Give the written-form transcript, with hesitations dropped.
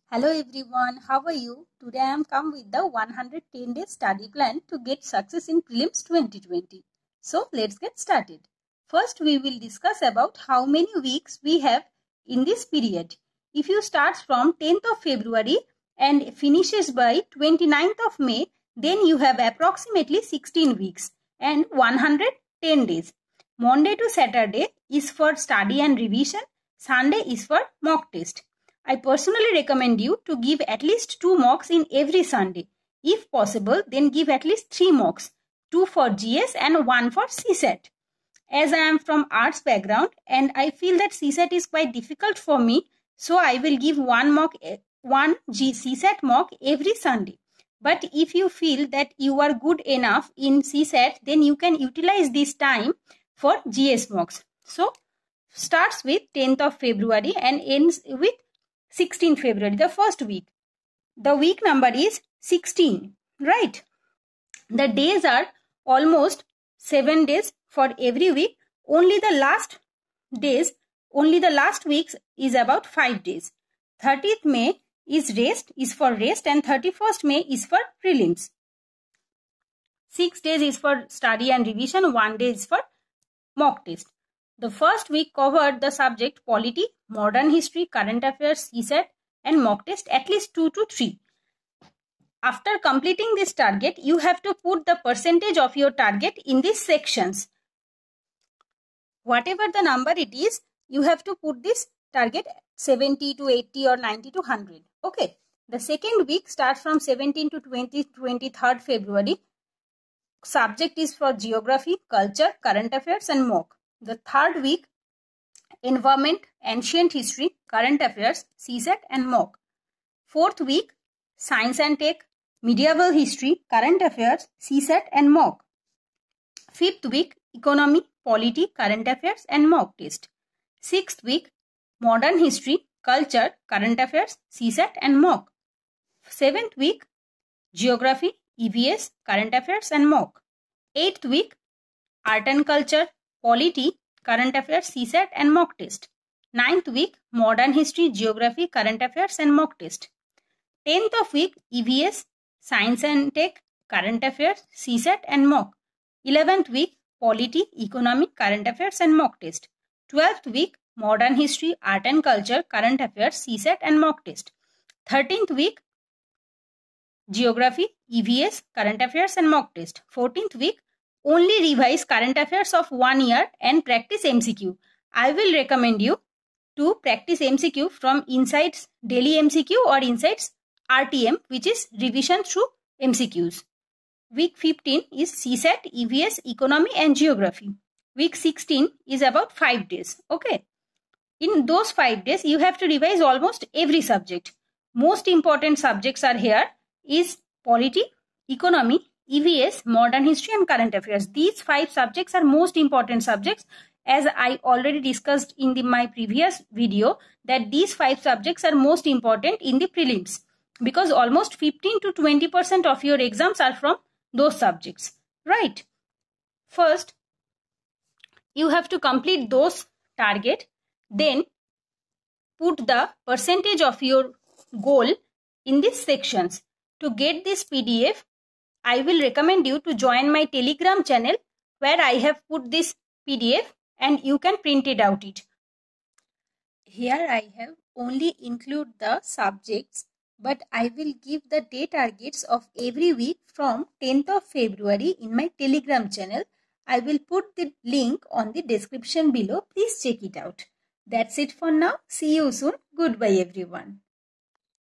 Hello everyone, how are you? Today I am come with the 110-day study plan to get success in Prelims 2020. So let's get started. First we will discuss about how many weeks we have in this period. If you start from 10th of February and finishes by 29th of May, then you have approximately 16 weeks and 110 days. Monday to Saturday is for study and revision. Sunday is for mock test. I personally recommend you to give at least 2 mocks in every Sunday. If possible, then give at least 3 mocks, 2 for GS and 1 for CSAT. As I am from arts background and I feel that CSAT is quite difficult for me, so I will give one CSAT mock every Sunday. But if you feel that you are good enough in CSAT, then you can utilize this time for GS mocks. So, starts with 10th of February and ends with 16th February, the first week. The week number is 16, right? The days are almost 7 days for every week. Only the last weeks is about 5 days. 30th May is for rest and 31st May is for prelims. 6 days is for study and revision, 1 day is for mock test. The first week covered the subject polity, modern history, current affairs, CSAT and mock test at least 2 to 3. After completing this target, you have to put the percentage of your target in these sections. Whatever the number it is, you have to put this target 70 to 80 or 90 to 100. Okay. The second week starts from 17 to 23rd February. Subject is for geography, culture, current affairs and mock. The third week, environment, ancient history, current affairs, CSAT and mock. Fourth week, science and tech, medieval history, current affairs, CSAT and mock. Fifth week, economy, polity, current affairs and mock test. Sixth week, modern history, culture, current affairs, CSAT and mock. Seventh week, geography, EVS, current affairs and mock. Eighth week, art and culture, polity, current affairs, CSAT and mock test. 9th week, modern history, geography, current affairs and mock test. 10th of week, EVS, science and tech, current affairs, CSAT and mock. 11th week, polity, economy, current affairs and mock test. 12th week, modern history, art and culture, current affairs, CSAT and mock test. 13th week, geography, EVS, current affairs and mock test. 14th week, only revise current affairs of 1 year and practice MCQ. I will recommend you to practice MCQ from Insights Daily MCQ or Insights RTM, which is revision through MCQs. Week 15 is CSAT, EVS, economy and geography. Week 16 is about 5 days. Okay. In those 5 days, you have to revise almost every subject. Most important subjects are here is polity, economy, EVS, modern history and current affairs. These 5 subjects are most important subjects, as I already discussed in my previous video, that these 5 subjects are most important in the prelims because almost 15 to 20% of your exams are from those subjects, right? First, you have to complete those target, then put the percentage of your goal in these sections. To get this PDF, I will recommend you to join my Telegram channel where I have put this PDF and you can print it out. Here I have only include the subjects, but I will give the day targets of every week from 10th of February in my Telegram channel. I will put the link on the description below. Please check it out. That's it for now. See you soon. Goodbye everyone.